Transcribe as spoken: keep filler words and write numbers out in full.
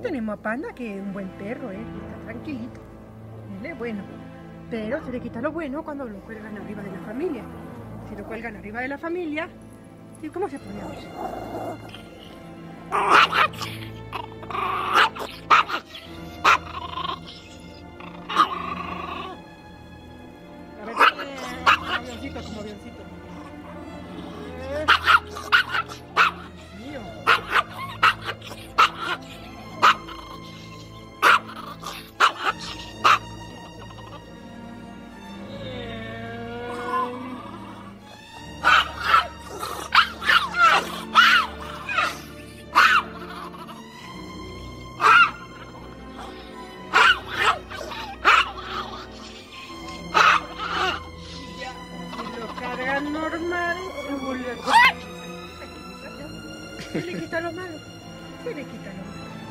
tenemos a Panda, que es un buen perro, ¿eh? Está tranquilito. Él es bueno. Pero se le quita lo bueno cuando lo cuelgan arriba de la familia. Si lo cuelgan arriba de la familia, ¿y cómo se pone a ver? A ver, como avioncito, como avioncito. Dios mío. Normal, se vuelve a... Se le quita lo malo, se le quita lo malo.